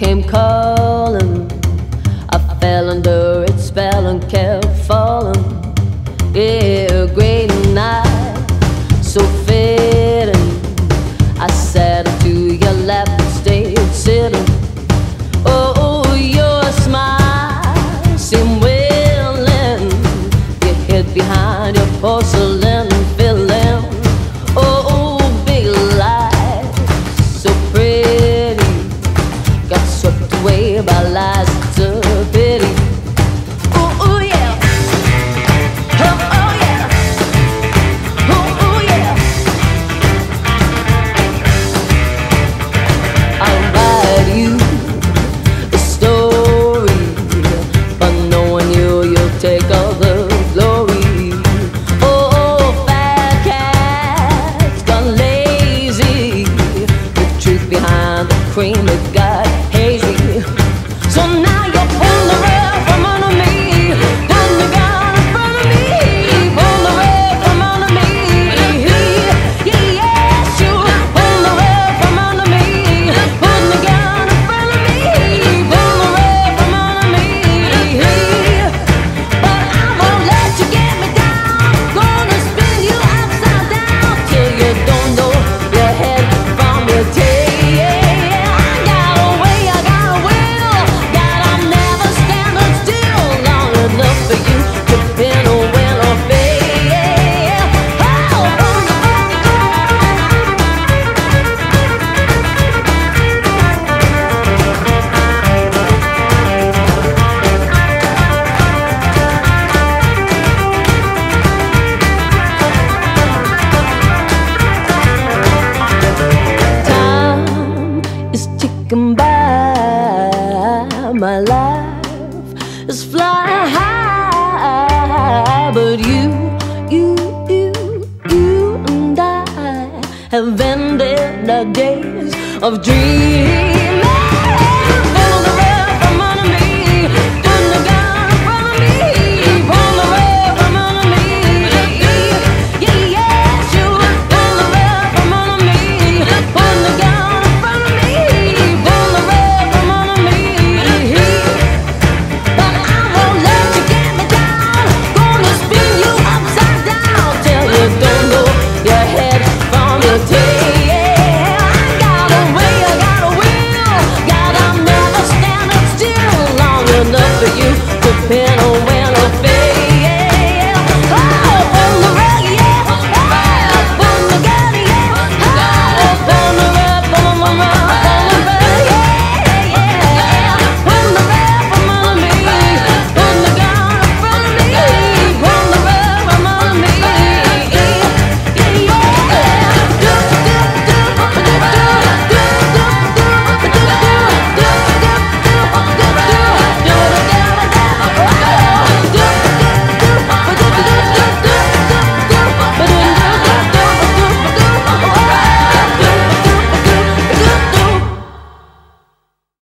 came calling. I fell under its spell and kept falling. Yeah, great night, so fitting. I sat into your lap and stayed sitting. Oh, your smile seemed willing. You hid behind your porcelain filling. Oh, big lies, so pretty, got swept away by lies. It's a pity. Oh, yeah. Oh, yeah. Oh, yeah. I'll write you a story, but knowing you'll take all the glory. Oh, fat cats gone lazy. The truth behind the cream, it got hazy. So now you're pulling the rug from under me, putting the gun in front of me, pulling the rug from under me. Yes, you pulling the rug from under me, putting the gun in front of me, pulling the rug from under me. But I won't let you get me down. Gonna spin you upside down till you don't know your head from your tail. I got a way, I got a will, that I'm never standing still long enough for you to pin or win or fail. Time is ticking by, my life is flying high, but you and I have ended the days of dreams.